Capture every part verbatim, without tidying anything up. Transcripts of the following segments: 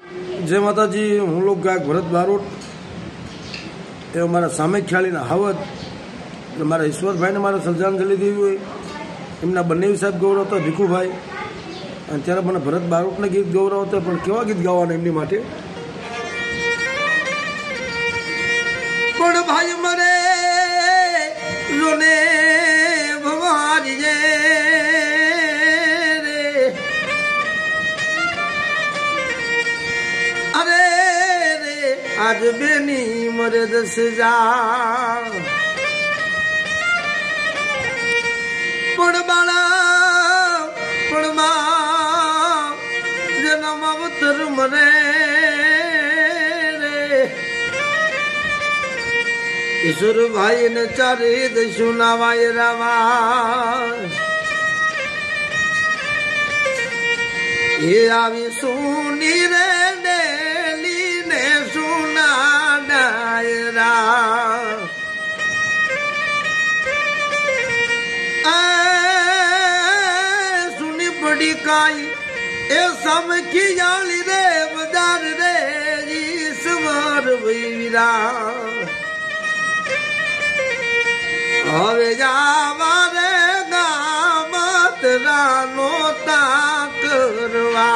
जय माताजी। हूँ लोग गायक भरत बारोट ए मारा सामे ख्याली हावत मारा ईश्वर भाई ने मारा श्रद्धांजलि दी हुई एमना बन्ने साहब गौरव था भीखू भाई અને ત્યારે મને ભરત બારોટને ગીત ગૌરવ હતા, પણ કેવા ગીત ગાવાના એમની માટે? પણ ભાઈ મરે રોને ભવારી રે અરે રે આજ બેની મરે દસ જા પણ બાળા પણ મા अवतर मरे रे ईश्वर भाई ने चारे सुनावाय रावा ये आवी सुनी रे डेली ने सुना डायरा सुनी पड़ी काई ए सम की जाली रे बजार रे ईश्वर वीरा हवे जावा रे गामत रानो ताकरवा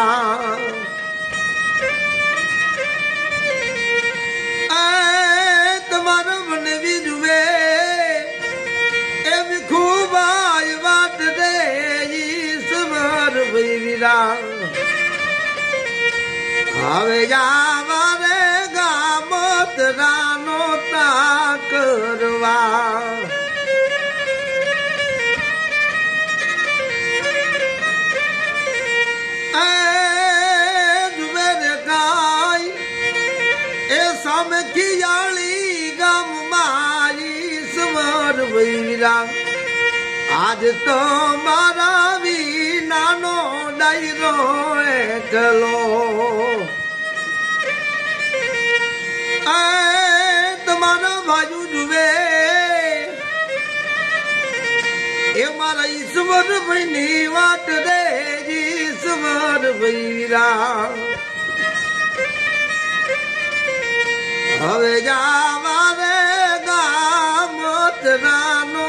ए तुम्हारा मन भी जुए ए भी खूब आई बात रे ईश्वर वीरा हवे जावा रे गामत रानो ताकरवा जुबेरे गाय ए सम की जाली गम मारी स्वर वीरा आज तो मारा भी नानो डायरो एकलो तुम्हारा बाजू जुबे ये मारा ईश्वर बनी वाट रे ईश्वर वीरा हवे जावा रे गामत रानो